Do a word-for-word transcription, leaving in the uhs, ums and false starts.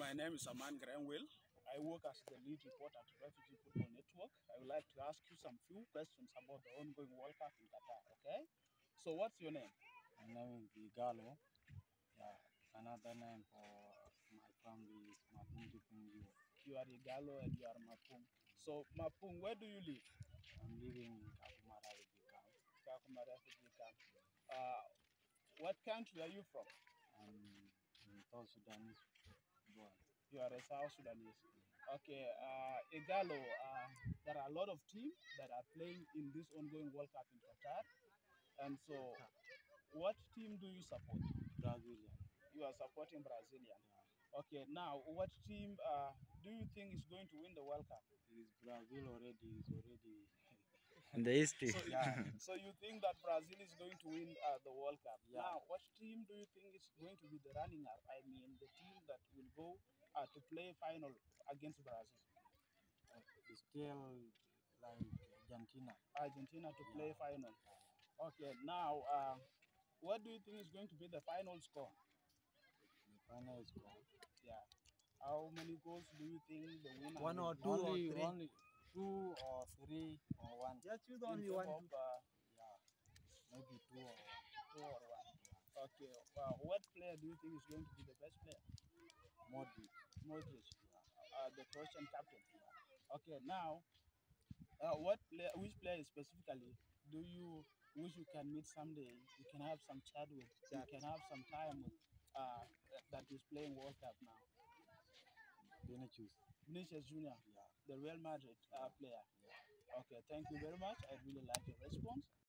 My name is Aman. I work as the lead reporter at Refugee Football Network. I would like to ask you some few questions about the ongoing World Cup in Qatar, okay? So what's your name? My name is Igalo. Yeah, another name for my family is Mapung. You are Igalo and you are Mapung. So Mapung, where do you live? I'm living in Kakuma refugee camp. Kakuma refugee camp. Uh, what country are you from? I'm in South Sudanese born. You are a South Sudanese. Okay, uh, Igalo, uh, there are a lot of teams that are playing in this ongoing World Cup in Qatar. And so, what team do you support? Brazilian. You are supporting Brazilian. Yeah. Okay, now what team uh, do you think is going to win the World Cup? It is Brazil already. Is already. In the history. So, Yeah. so you think that Brazil is going to win uh, the World Cup? Yeah. Now, what team do you think is going to be the running up? I mean, the team that will go uh, to play final against Brazil? Uh, it's still like Argentina. Argentina to Yeah. play final. Okay, now uh, what do you think is going to be the final score? The final score. Yeah. How many goals do you think the winner One will or be? two or Only, three. only two or three or one. Just choose In only terms one. of Two. uh, Yeah, maybe two or one. two or one. Okay. Well, what player do you think is going to be the best player? Modric. Modric, uh, the Croatian captain. Okay. Now, uh, what player? Which player specifically do you wish you can meet someday? You can have some chat with. You can have some time with. Uh, that is playing World Cup now. Vinicius. Vinicius Junior, Yeah. the Real Madrid uh, player. Yeah. Okay, thank you very much. I really like your response.